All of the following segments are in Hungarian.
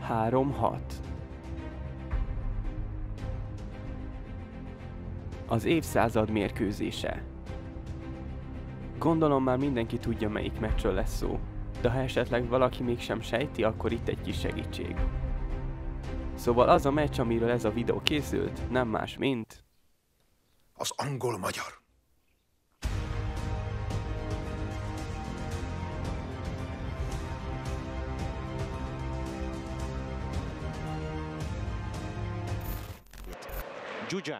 3-6. Az évszázad mérkőzése. Gondolom már mindenki tudja, melyik meccsről lesz szó, de ha esetleg valaki mégsem sejti, akkor itt egy kis segítség. Szóval az a meccs, amiről ez a videó készült, nem más, mint... az angol-magyar. Zsuzsák.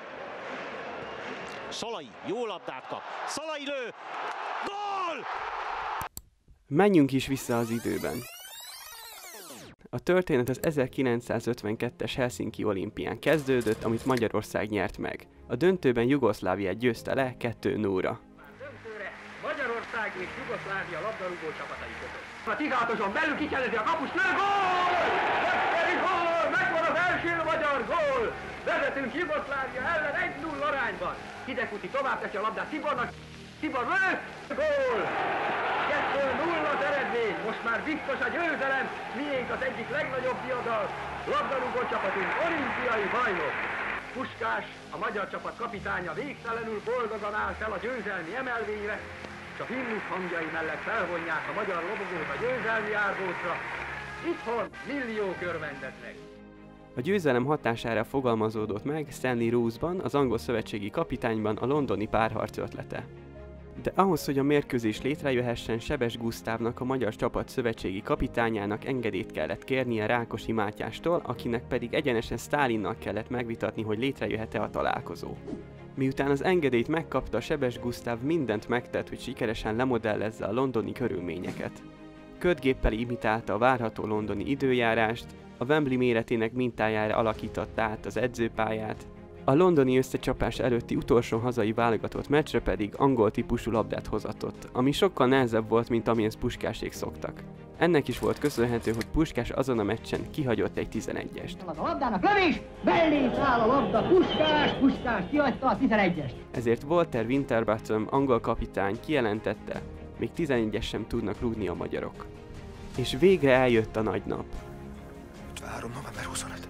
Szalai jó labdát kap. Szalai lő! Gól! Menjünk is vissza az időben. A történet az 1952-es Helsinki olimpián kezdődött, amit Magyarország nyert meg. A döntőben Jugoszláviát győzte le 2-0-ra. Döntőre Magyarország és Jugoszlávia labdarúgó csapatai között. A 16-oson belül kikelezi a kapus, lő, gól! Gól! Megvan az első magyar gól! Vezetünk Jugoszlávia ellen 1-0 arányban. Hidegkúti tovább teszi a labdát Tibornak. Tibor lő! Gól! 2-0 az eredmény. Most már biztos a győzelem. Miénk az egyik legnagyobb diadal. Labdarúgó csapatunk olimpiai bajnok. Puskás, a magyar csapat kapitánya végtelenül boldogan áll fel a győzelmi emelvényre, és a himnusz hangjai mellett felvonják a magyar lobogót a győzelmi árbócra. Itthon milliók örvendeznek. A győzelem hatására fogalmazódott meg Stanley Roosban, az angol szövetségi kapitányban a londoni párharc ötlete. De ahhoz, hogy a mérkőzés létrejöhessen, Sebes Gusztávnak, a magyar csapat szövetségi kapitányának engedélyt kellett kérnie Rákosi Mátyástól, akinek pedig egyenesen Sztálinnal kellett megvitatni, hogy létrejöhet-e a találkozó. Miután az engedélyt megkapta, Sebes Gusztáv mindent megtett, hogy sikeresen lemodellezze a londoni körülményeket. Kötgéppel imitálta a várható londoni időjárást, a Wembley méretének mintájára alakította át az edzőpályát, a londoni összecsapás előtti utolsó hazai válogatott meccsre pedig angol típusú labdát hozatott, ami sokkal nehezebb volt, mint amilyen Puskásék szoktak. Ennek is volt köszönhető, hogy Puskás azon a meccsen kihagyott egy 11-est. A labdának lövés, mellé száll a labda, Puskás kihagyta a 11-est. Ezért Walter Winterbottom, angol kapitány kijelentette, még 11-es sem tudnak rúgni a magyarok. És végre eljött a nagy nap. 53. november 25.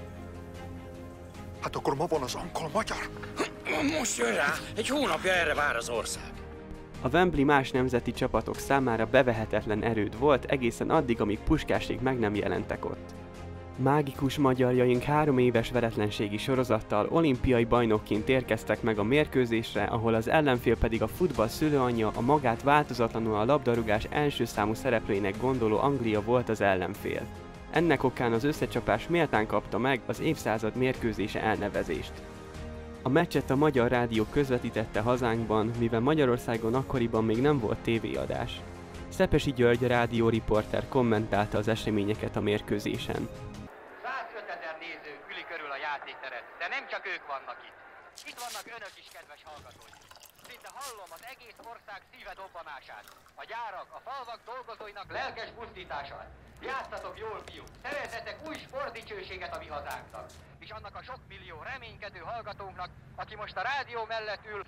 Hát akkor ma van az angol-magyar? Most jön rá, egy hónapja erre vár az ország. A Wembley más nemzeti csapatok számára bevehetetlen erőd volt egészen addig, amíg Puskásék meg nem jelentek ott. Mágikus magyarjaink 3 éves veretlenségi sorozattal olimpiai bajnokként érkeztek meg a mérkőzésre, ahol az ellenfél pedig a futball szülőanyja, a magát változatlanul a labdarúgás első számú szereplőinek gondoló Anglia volt az ellenfél. Ennek okán az összecsapás méltán kapta meg az évszázad mérkőzése elnevezést. A meccset a Magyar Rádió közvetítette hazánkban, mivel Magyarországon akkoriban még nem volt tévéadás. Szepesi György rádióriporter kommentálta az eseményeket a mérkőzésen. 105 000 néző üli körül a játékteret, de nem csak ők vannak itt. Itt vannak önök is, kedves hallgatók. Szinte hallom az egész ország szíve dobbanását, a gyárak, a falvak dolgozóinak lelkes pusztítását. Játsszatok jól, fiúk! Szerezzetek új sportdicsőséget a mi hazánknak, és annak a sok millió reménykedő hallgatónknak, aki most a rádió mellett ül,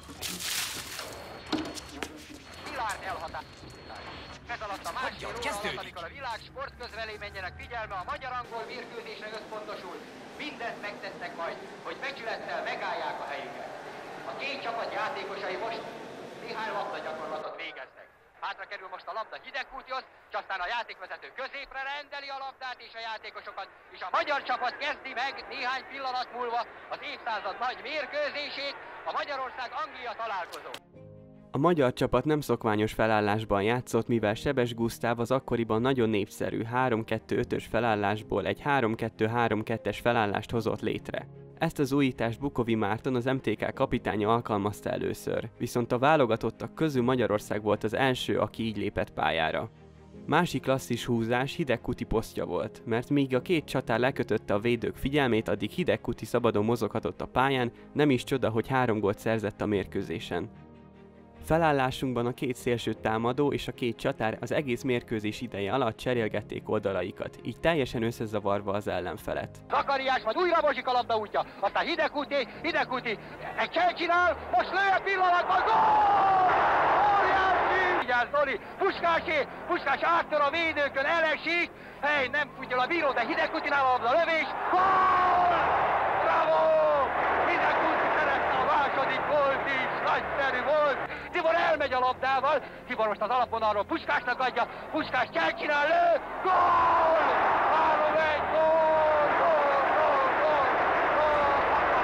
szilárd elhatározás. Ez alatt a másfél óra alatt, amikor a világ sportközveleményének figyelme a magyar-angol mérkőzésre összpontosul, mindent megtesznek majd, hogy becsülettel megállják a helyüket. A két csapat játékosai most néhány labdagyakorlatot végeznek. Hátra kerül most a labda Hidegkútihoz, és aztán a játékvezető középre rendeli a labdát és a játékosokat, és a magyar csapat kezdi meg néhány pillanat múlva az évszázad nagy mérkőzését, a Magyarország-Anglia találkozó. A magyar csapat nem szokványos felállásban játszott, mivel Sebes Gusztáv az akkoriban nagyon népszerű 3-2-5-ös felállásból egy 3-2-3-2-es felállást hozott létre. Ezt az újítást Bukovi Márton, az MTK kapitánya alkalmazta először, viszont a válogatottak közül Magyarország volt az első, aki így lépett pályára. Másik klasszis húzás Hidegkúti posztja volt, mert míg a két csatár lekötötte a védők figyelmét, addig Hidegkúti szabadon mozoghatott a pályán, nem is csoda, hogy 3 gólt szerzett a mérkőzésen. Felállásunkban a két szélső támadó és a két csatár az egész mérkőzés ideje alatt cserélgették oldalaikat, így teljesen összezavarva az ellenfelet. Zakariás majd újra mozsik a labda útja, aztán Hidegkúti egy cselcsinál, most lő egy pillanatban, gól! Óriási Vigyázz, Zoli! Puskásé! Puskás áttör a védőkön, elesik! Hely, nem fújja a bíró, de Hidegkutinál a labda, lövés! Gól! Bravo! Hidegkuti szerezte a második gólt is, nagyszerű volt! Tibor elmegy a labdával, Tibor most az alapvonalról Puskásnak adja, Puskás csinál, lő! Gól! 3-1, gól! Gól! Gól! Gól! Gól!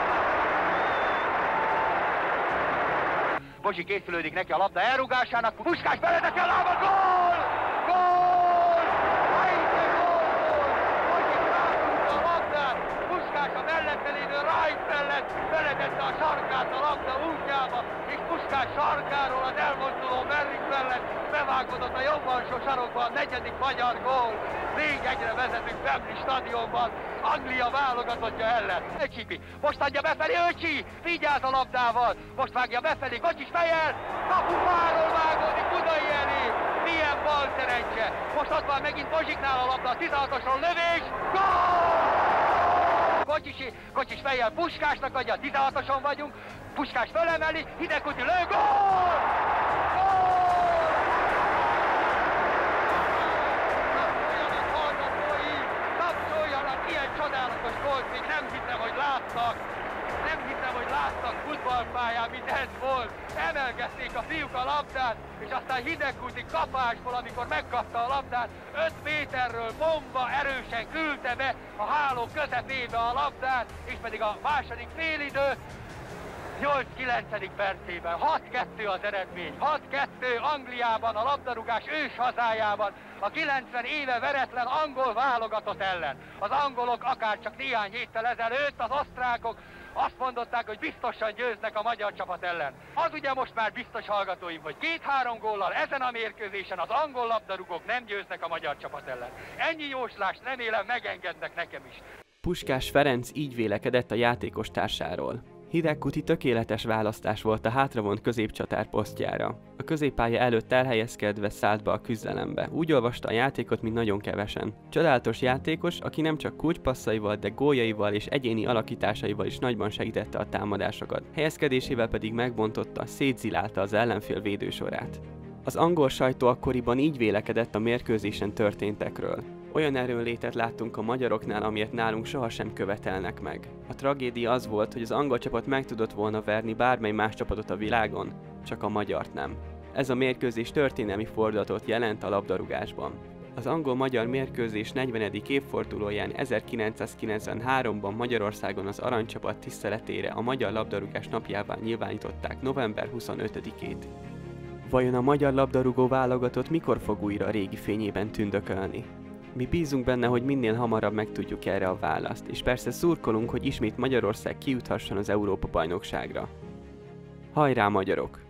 Bozsi készülődik neki a labda elrúgásának, Puskás beleteszi a lábat, gól! Gól! Ajde, gól! Bozsi ráhúzta a labdát, Puskás a mellette lévő Rájt mellett beletette a sarkát a labda útjába, és Puskás sarkáról az elmozduló Merrik mellett bevágódott a jobb alsó sarokba a negyedik magyar gól. 4-1-re vezetünk Wembley stadionban, Anglia válogatottja ellen. Öcsipi, most adja befelé, Öcsi, vigyázz a labdával, most vágja befelé, Kocsis fejjel, kapufáról vágódik Budai elé, milyen bal szerencse. Most ott van megint Bozsiknál a labda, a 16-osról lövés, gól! Kocsis fejjel Puskásnak adja, 16-oson vagyunk, Puskás fölemeli, Hidegkuti lő, gól! Ilyen csodálatos gólt még nem hiszem, hogy láttak. Nem hiszem, hogy láttak futballpályán, mint ez volt. Emelgették a fiúk a labdát, és aztán Hidegkuti kapásból, amikor megkapta a labdát, 5 méterről bomba erősen küldte be a háló közepébe a labdát, és pedig a második félidő 8-9. percében. 6-2 az eredmény. 6-2 Angliában, a labdarúgás ős hazájában, a 90 éve veretlen angol válogatott ellen. Az angolok akárcsak néhány héttel ezelőtt, az osztrákok azt mondották, hogy biztosan győznek a magyar csapat ellen. Az ugye most már biztos, hallgatóim, hogy 2-3 góllal ezen a mérkőzésen az angol labdarúgók nem győznek a magyar csapat ellen. Ennyi jóslást remélem megengednek nekem is. Puskás Ferenc így vélekedett a játékos társáról. Hidegkuti tökéletes választás volt a hátravont középcsatár posztjára. A középpálya előtt elhelyezkedve szállt be a küzdelembe. Úgy olvasta a játékot, mint nagyon kevesen. Csodálatos játékos, aki nem csak kulcspasszaival, de góljaival és egyéni alakításaival is nagyban segítette a támadásokat. Helyezkedésével pedig megbontotta, szétzilálta az ellenfél védősorát. Az angol sajtó akkoriban így vélekedett a mérkőzésen történtekről. Olyan erőnlétet láttunk a magyaroknál, amilyet nálunk sohasem követelnek meg. A tragédia az volt, hogy az angol csapat meg tudott volna verni bármely más csapatot a világon, csak a magyart nem. Ez a mérkőzés történelmi fordulatot jelent a labdarúgásban. Az angol-magyar mérkőzés 40. évfordulóján 1993-ban Magyarországon az aranycsapat tiszteletére a Magyar Labdarúgás napjává nyilvánították november 25-ét. Vajon a magyar labdarúgó válogatott mikor fog újra a régi fényében tündökölni? Mi bízunk benne, hogy minél hamarabb megtudjuk erre a választ, és persze szurkolunk, hogy ismét Magyarország kijuthasson az Európa-bajnokságra. Hajrá, magyarok!